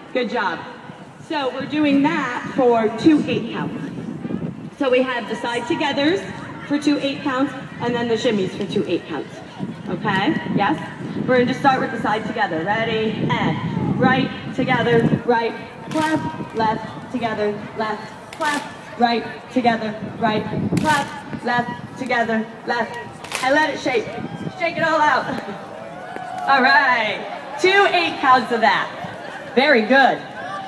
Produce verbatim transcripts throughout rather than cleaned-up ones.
Good job. So we're doing that for two eight counts. So we have the side togethers for two eight counts, and then the shimmies for two eight counts. Okay? Yes? We're going to start with the side together. Ready? And right, together, right, clap, left, together, left, clap, right, together, right, clap, left, together, left, and let it shake. Shake it all out. All right. Two eight counts of that. Very good.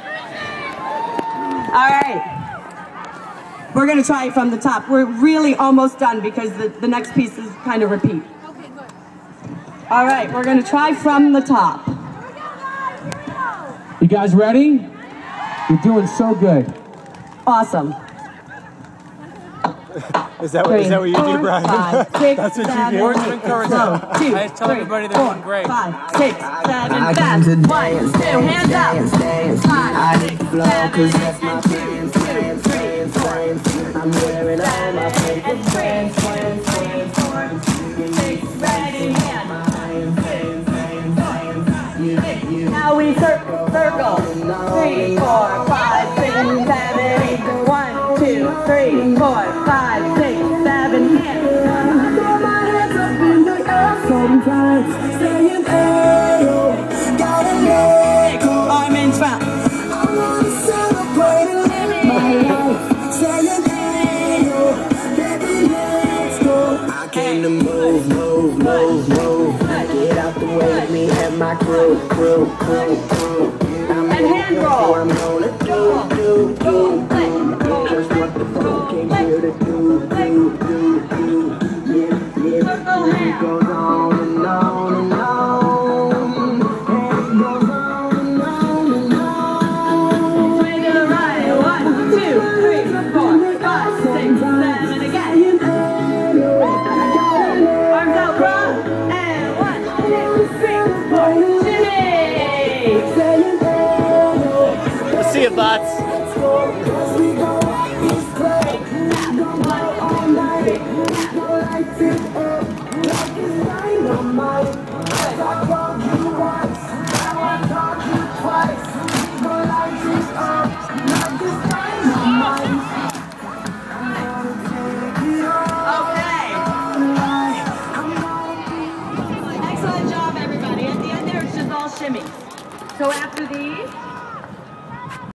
All right. We're going to try it from the top. We're really almost done because the, the next piece is kind of repeat. Okay, good. All right, we're going to try from the top. You guys ready? You're doing so good. Awesome. Is that, what, is that what you four, do, Brian? Five, six, That's what seven, you do. Words of encouragement. One, two, I just tell three, everybody they're four, doing great. Five, six, seven, fast. One, two, hands up. Five, six, seven, and two, two, three, four. I'm wearing all my favorite friends, friends, friends, four, six, ready, hand. Now we circle, circle. Three, four, five, six, seven, eight. One, two, three, four, five, six, seven, hands. Throw my hands up in the air sometimes. Saying, hey, gotta let go. Arms front. I wanna celebrate and live my life. Saying, hey, baby, let's go. I came to move, move, move, move. Get out the way of me and my crew, crew, crew, crew. I'm and hand roll. I'm gonna do, do, do, do. Just what the folk came here to do, do, do, do. Yeah, yeah. It goes on and on and on. And it goes on and on and on. Swing to the right. One, two, three, four, five, six, seven, again. Arms out front. And one, two, three, four. Shimmy. We'll see you, bots. Excellent job, everybody. At the end there, it's just all shimmies. So after these,